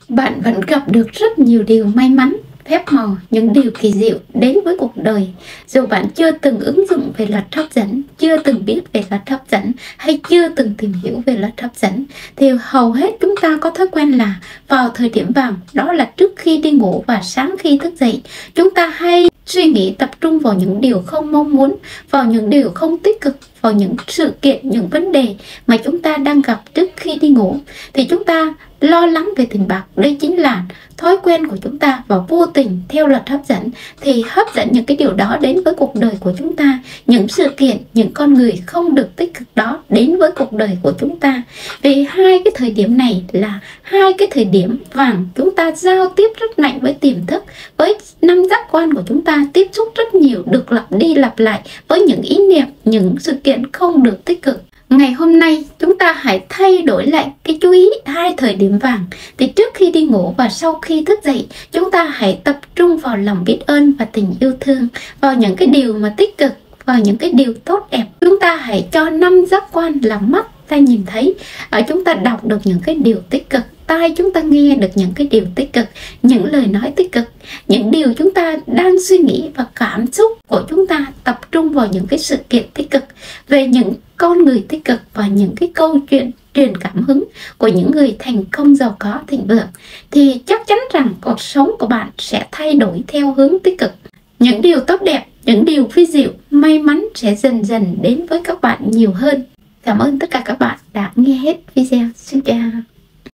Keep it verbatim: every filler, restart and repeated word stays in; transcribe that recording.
Bạn vẫn gặp được rất nhiều điều may mắn, phép màu, những điều kỳ diệu đến với cuộc đời. Dù bạn chưa từng ứng dụng về luật hấp dẫn, chưa từng biết về luật hấp dẫn hay chưa từng tìm hiểu về luật hấp dẫn, thì hầu hết chúng ta có thói quen là vào thời điểm vàng, đó là trước khi đi ngủ và sáng khi thức dậy, chúng ta hay suy nghĩ tập trung vào những điều không mong muốn, vào những điều không tích cực, vào những sự kiện, những vấn đề mà chúng ta đang gặp trước khi đi ngủ. Thì chúng ta lo lắng về tiền bạc, đây chính là thói quen của chúng ta, và vô tình theo luật hấp dẫn thì hấp dẫn những cái điều đó đến với cuộc đời của chúng ta, những sự kiện, những con người không được tích cực đó đến với cuộc đời của chúng ta. Vì hai cái thời điểm này là hai cái thời điểm vàng, chúng ta giao tiếp rất mạnh với tiềm thức, với năm giác quan của chúng ta tiếp xúc rất nhiều, được lặp đi lặp lại với những ý niệm, những sự kiện không được tích cực. Ngày hôm nay chúng ta hãy thay đổi lại cái chú ý hai thời điểm vàng. Thì trước khi đi ngủ và sau khi thức dậy, chúng ta hãy tập trung vào lòng biết ơn và tình yêu thương, vào những cái điều mà tích cực, vào những cái điều tốt đẹp. Chúng ta hãy cho năm giác quan là mắt, tai nhìn thấy, ở chúng ta đọc được những cái điều tích cực, tai chúng ta nghe được những cái điều tích cực, những lời nói tích cực, những điều chúng ta đang suy nghĩ, và cảm xúc của chúng ta tập trung vào những cái sự kiện tích cực, về những con người tích cực và những cái câu chuyện truyền cảm hứng của những người thành công, giàu có, thịnh vượng, thì chắc chắn rằng cuộc sống của bạn sẽ thay đổi theo hướng tích cực. Những điều tốt đẹp, những điều vi diệu, may mắn sẽ dần dần đến với các bạn nhiều hơn. Cảm ơn tất cả các bạn đã nghe hết video. Xin chào.